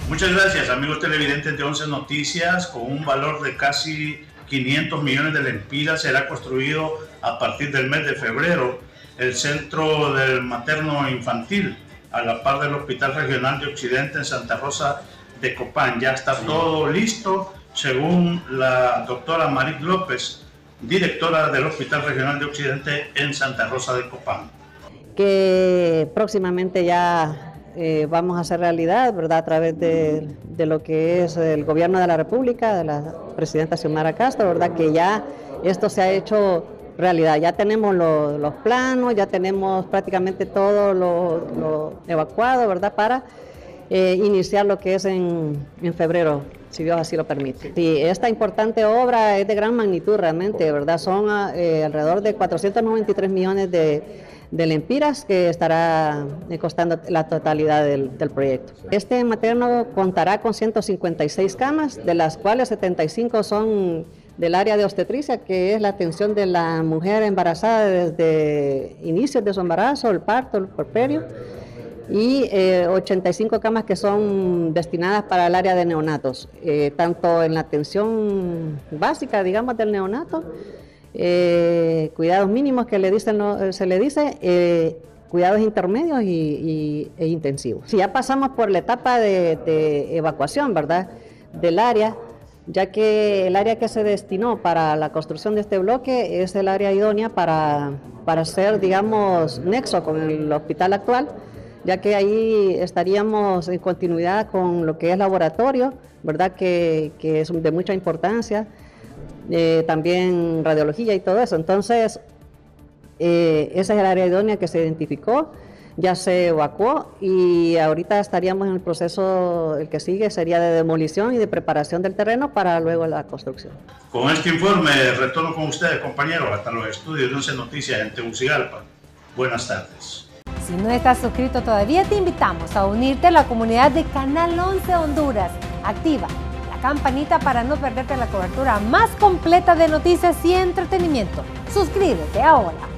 Muchas gracias, amigos televidentes de 11 Noticias. Con un valor de casi 500 millones de lempiras será construido a partir del mes de febrero el Centro del Materno Infantil, a la par del Hospital Regional de Occidente en Santa Rosa de Copán. Ya está todo listo, según la doctora Marit López, directora del Hospital Regional de Occidente en Santa Rosa de Copán. Que próximamente ya vamos a hacer realidad, ¿verdad?, a través de lo que es el gobierno de la República, de la presidenta Xiomara Castro, ¿verdad?, que ya esto se ha hecho realidad. Ya tenemos los planos, ya tenemos prácticamente todo lo evacuado, ¿verdad?, para iniciar lo que es en febrero, si Dios así lo permite. Sí, esta importante obra es de gran magnitud realmente, ¿verdad? Son alrededor de 493 millones de lempiras que estará costando la totalidad del proyecto. Este materno contará con 156 camas, de las cuales 75 son del área de obstetricia, que es la atención de la mujer embarazada desde inicios de su embarazo, el parto, el puerperio, y 85 camas que son destinadas para el área de neonatos, tanto en la atención básica, digamos, del neonato, cuidados mínimos que se le dice, cuidados intermedios e intensivos. Si ya pasamos por la etapa de evacuación, ¿verdad?, del área, ya que el área que se destinó para la construcción de este bloque es el área idónea para ser, digamos, nexo con el hospital actual, ya que ahí estaríamos en continuidad con lo que es laboratorio, ¿verdad?, que es de mucha importancia, también radiología y todo eso. Entonces, esa es el área idónea que se identificó, ya se evacuó y ahorita estaríamos en el proceso, el que sigue sería de demolición y de preparación del terreno para luego la construcción. Con este informe retorno con ustedes, compañeros, hasta los estudios de 11 Noticias en Tegucigalpa. Buenas tardes. Si no estás suscrito todavía, te invitamos a unirte a la comunidad de Canal 11 Honduras. Activa la campanita para no perderte la cobertura más completa de noticias y entretenimiento. Suscríbete ahora.